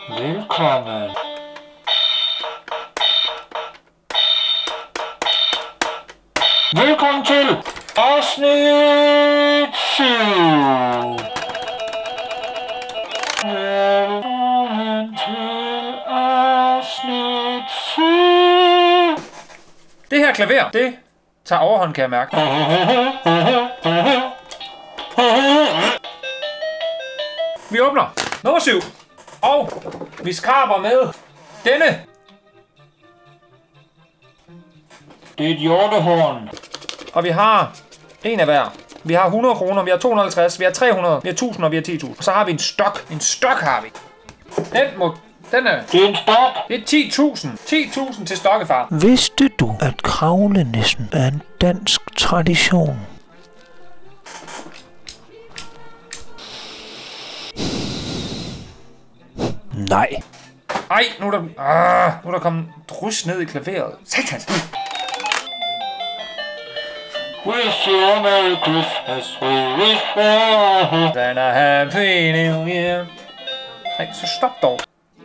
Velkommen. Velkommen til afsnit 7. Velkommen til afsnit 7. Det her klaver, det tager overhånd, kan jeg mærke. Vi åbner nummer 7. Og vi skraber med denne. Det er et hjortehorn. Og vi har en af hver. Vi har 100 kroner, vi har 250, vi har 300, vi har 1000 og vi har 10.000. Og så har vi en stok. En stok har vi. Den er... Det er en stok. Det er 10.000. 10.000 til stokkefar. Vidste du, at kravlenissen er en dansk tradition? Nej. Ej, nu er der kommet drys ned i klaveret. Satans. Wish you a Merry Christmas, we wish you Then a happy new year. Ej, så stop dog.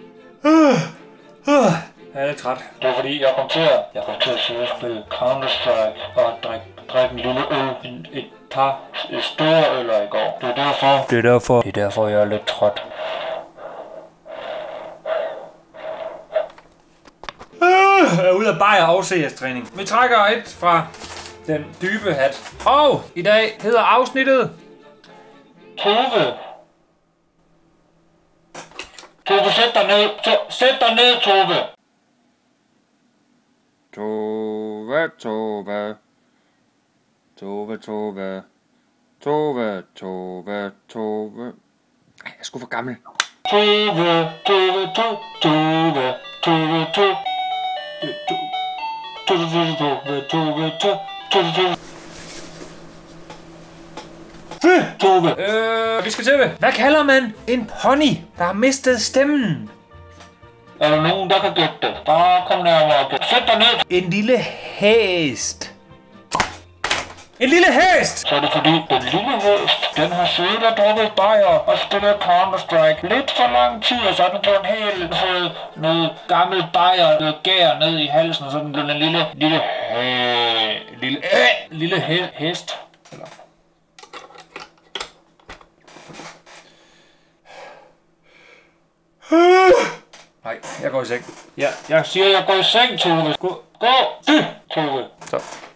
Jeg er lidt træt. Det er fordi, jeg kom til at sidde og spille Counter-Strike og drikke en lille øl, et par store øller i går. Det er derfor, jeg er lidt træt. Jeg er ude af bajer og CS-træning. Vi trækker et fra den dybe hat. Og i dag hedder afsnittet... Tove, sæt dig ned. Sæt dig ned, Tove. Tove. Ej, jeg er sgu for gammel. Tove. Vi skal til det. Hvad kalder man en pony, der har mistet stemmen? Er der nogen, der kan gætte det? Bare kom nærmere. Sæt dig ned. En lille hest. En lille hest! Så er det fordi, den lille hest, den har siddet og drukket bajer og spillet Counter-Strike lidt for lang tid, og så er den blevet helt fået noget gammel bajer, noget gær ned i halsen, og så er den blevet en lille hest. Eller... Nej, jeg går i seng. Ja, jeg siger, jeg går i seng, Tove. Gå! Tove. Så.